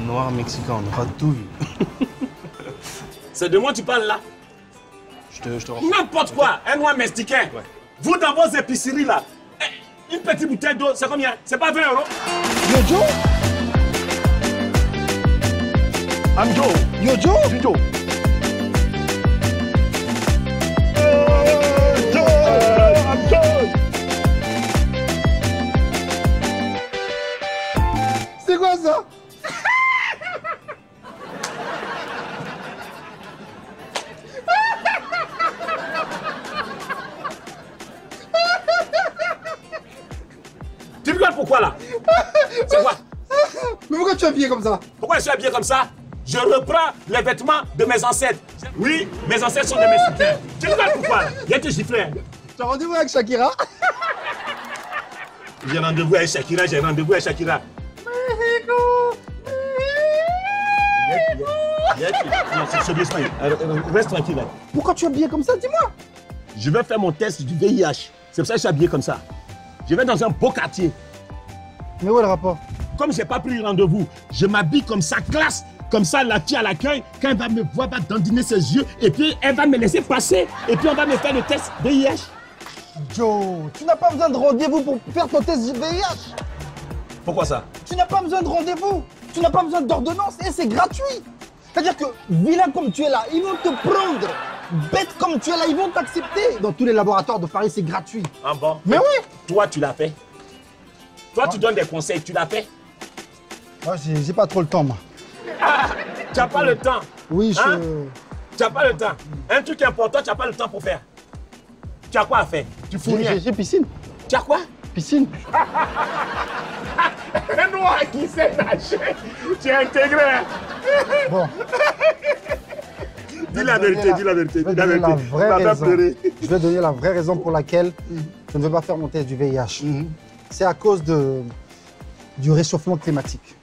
noir mexicain, on aura tout vu. C'est de moi tu parles là? Je te rends. N'importe quoi, un noir mexicain. Ouais. Vous dans vos épiceries là, une petite bouteille d'eau, c'est combien? C'est pas 20 €? Yo Joe? I'm Joe. Yo Joe? Je suis Joe. I'm Joe. C'est quoi ça? Tu rigoles pourquoi là? C'est quoi? Mais pourquoi tu es habillé comme ça? Pourquoi je suis habillé comme ça? Je reprends les vêtements de mes ancêtres. Oui, mes ancêtres sont des Mexicains. Tu rigoles pourquoi? Viens te gifler. Tu as rendez-vous avec Shakira? J'ai rendez-vous avec Shakira, j'ai rendez-vous avec Shakira. C'est doucement. Reste tranquille. Pourquoi tu es habillé comme ça? Dis-moi. Je vais faire mon test du VIH. C'est pour ça que je suis habillé comme ça. Je vais dans un beau quartier. Mais où est le rapport? Comme je n'ai pas pris rendez-vous, je m'habille comme ça, classe. Comme ça, la fille à l'accueil, quand elle va me voir, va dandiner ses yeux. Et puis, elle va me laisser passer. Et puis, on va me faire le test VIH. Joe, tu n'as pas besoin de rendez-vous pour faire ton test du VIH. Pourquoi ça? Tu n'as pas besoin de rendez-vous. Tu n'as pas besoin d'ordonnance et c'est gratuit. C'est-à-dire que, vilain comme tu es là, ils vont te prendre. Bête comme tu es là, ils vont t'accepter. Dans tous les laboratoires de Paris, c'est gratuit. Ah bon? Mais oui. Toi, tu l'as fait. Toi, tu donnes des conseils, tu l'as fait. Moi, j'ai pas trop le temps, moi. Tu n'as pas le temps. Oui, Hein? Tu n'as pas le temps. Un truc important, tu n'as pas le temps pour faire. Tu as quoi à faire? Tu fous rien. J'ai piscine. Tu as quoi? Piscine. Un noir qui sait nager. Tu es intégré. Hein? Bon. Dis la vérité, dis la vérité. Je vais Dis la donner la vérité. vraie Va pas raison. pleurer. Je vais donner la vraie raison pour laquelle je ne veux pas faire mon test du VIH. C'est à cause du réchauffement climatique.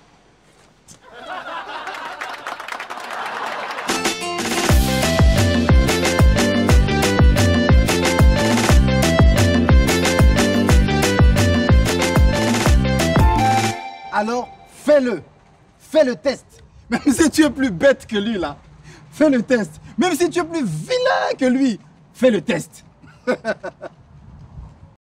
Alors, fais-le. Fais le test. Même si tu es plus bête que lui, là. Fais le test. Même si tu es plus vilain que lui, fais le test.